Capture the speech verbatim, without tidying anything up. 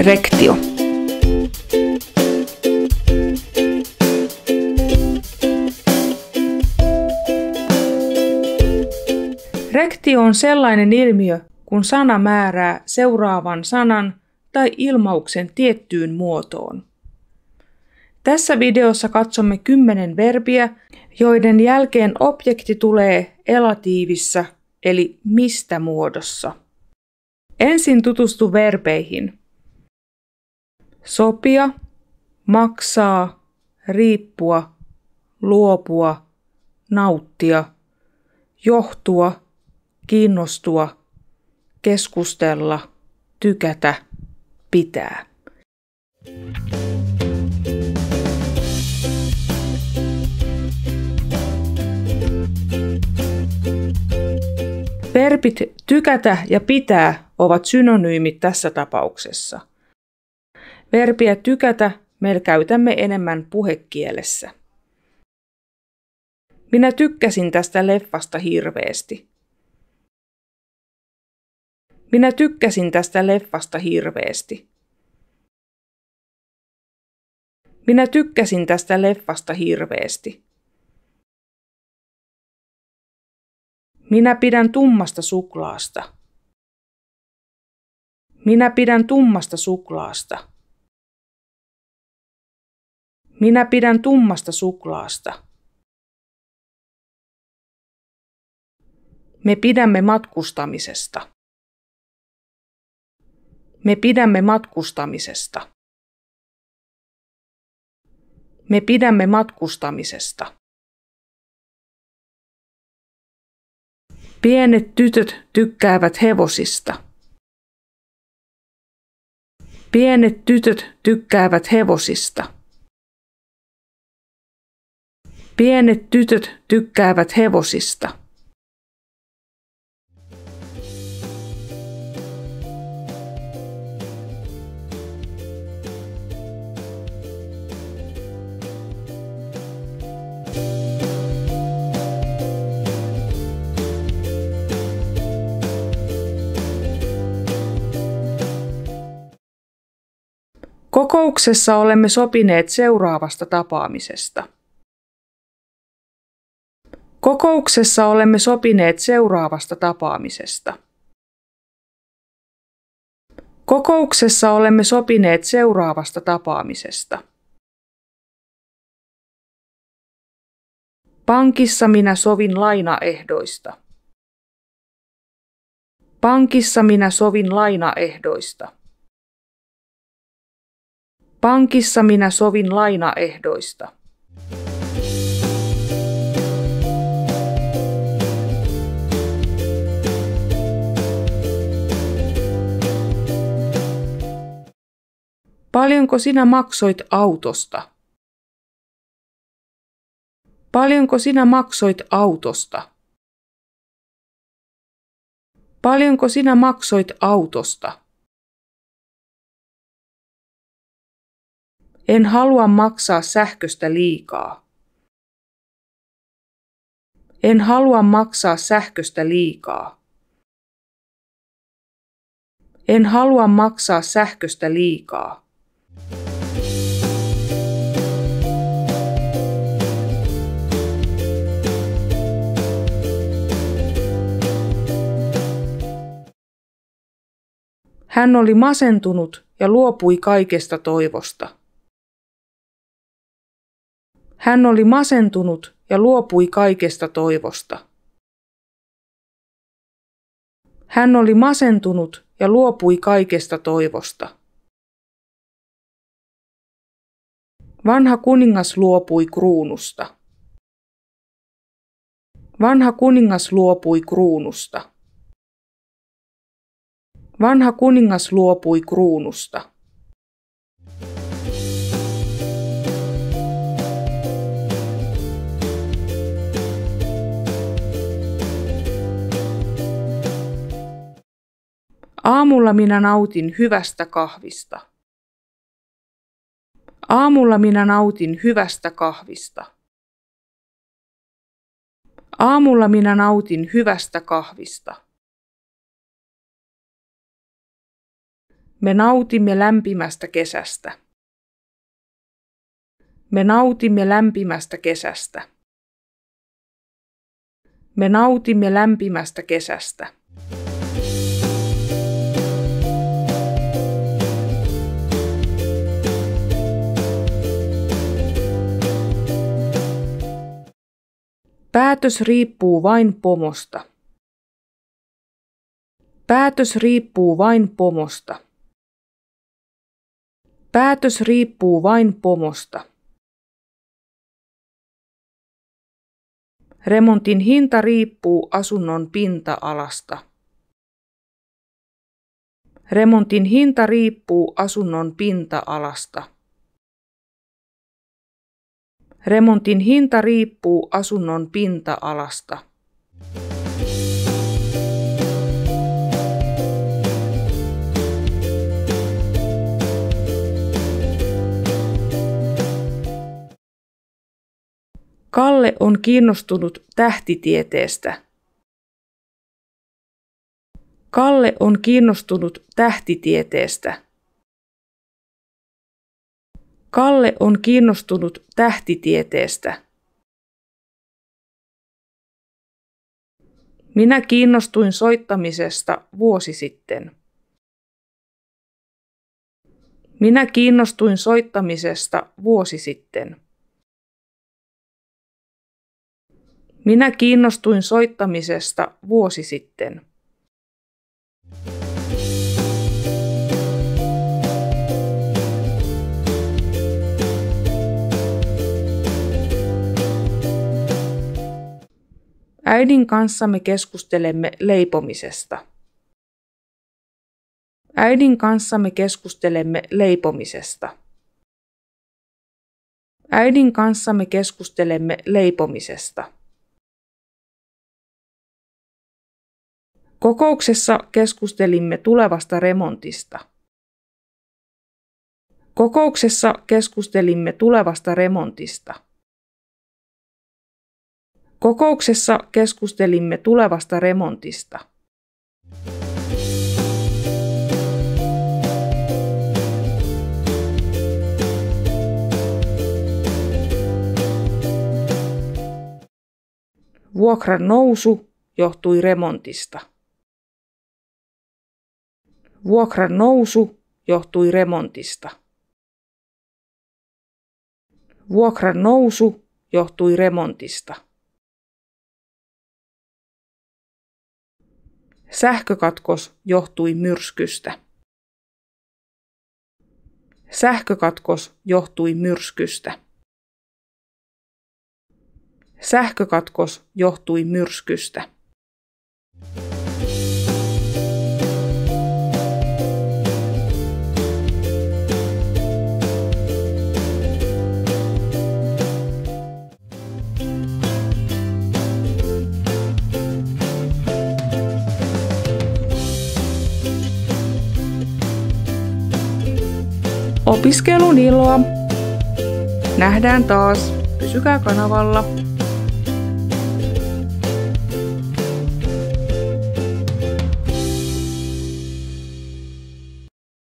Rektio. Rektio on sellainen ilmiö, kun sana määrää seuraavan sanan tai ilmauksen tiettyyn muotoon. Tässä videossa katsomme kymmenen verbiä, joiden jälkeen objekti tulee elatiivissa eli mistä muodossa. Ensin tutustu verbeihin. Sopia, maksaa, riippua, luopua, nauttia, johtua, kiinnostua, keskustella, tykätä, pitää. Verbit tykätä ja pitää ovat synonyymit tässä tapauksessa. Verbiä tykätä me käytämme enemmän puhekielessä. Minä tykkäsin tästä leffasta hirveästi. Minä tykkäsin tästä leffasta hirveästi. Minä tykkäsin tästä leffasta hirveästi. Minä pidän tummasta suklaasta. Minä pidän tummasta suklaasta. Minä pidän tummasta suklaasta. Me pidämme matkustamisesta. Me pidämme matkustamisesta. Me pidämme matkustamisesta. Pienet tytöt tykkäävät hevosista. Pienet tytöt tykkäävät hevosista. Pienet tytöt tykkäävät hevosista. Kokouksessa olemme sopineet seuraavasta tapaamisesta. Kokouksessa olemme sopineet seuraavasta tapaamisesta. Kokouksessa olemme sopineet seuraavasta tapaamisesta. Pankissa minä sovin lainaehdoista. Pankissa minä sovin lainaehdoista. Pankissa minä sovin lainaehdoista. Paljonko sinä maksoit autosta? Paljonko sinä maksoit autosta? Paljonko sinä maksoit autosta? En halua maksaa sähköstä liikaa. En halua maksaa sähköstä liikaa. En halua maksaa sähköstä liikaa. Hän oli masentunut ja luopui kaikesta toivosta. Hän oli masentunut ja luopui kaikesta toivosta. Hän oli masentunut ja luopui kaikesta toivosta. Vanha kuningas luopui kruunusta. Vanha kuningas luopui kruunusta. Vanha kuningas luopui kruunusta. Aamulla minä nautin hyvästä kahvista. Aamulla minä nautin hyvästä kahvista. Aamulla minä nautin hyvästä kahvista. Me nautimme lämpimästä kesästä. Me nautimme lämpimästä kesästä. Me nautimme lämpimästä kesästä. Päätös riippuu vain pomosta. Päätös riippuu vain pomosta. Päätös riippuu vain pomosta. Remontin hinta riippuu asunnon pinta-alasta. Remontin hinta riippuu asunnon pinta-alasta. Remontin hinta riippuu asunnon pinta-alasta. Kalle on kiinnostunut tähtitieteestä. Kalle on kiinnostunut tähtitieteestä. Kalle on kiinnostunut tähtitieteestä. Minä kiinnostuin soittamisesta vuosi sitten. Minä kiinnostuin soittamisesta vuosi sitten. Minä kiinnostuin soittamisesta vuosi sitten. Äidin kanssa me keskustelemme leipomisesta. Äidin kanssa me keskustelemme leipomisesta. Äidin kanssa me keskustelemme leipomisesta. Kokouksessa keskustelimme tulevasta remontista. Kokouksessa keskustelimme tulevasta remontista. Kokouksessa keskustelimme tulevasta remontista. Vuokran nousu johtui remontista. Vuokran nousu johtui remontista. Vuokran nousu johtui remontista. Sähkökatkos johtui myrskystä. Sähkökatkos johtui myrskystä. Sähkökatkos johtui myrskystä. Opiskelun iloa. Nähdään taas. Pysykää kanavalla.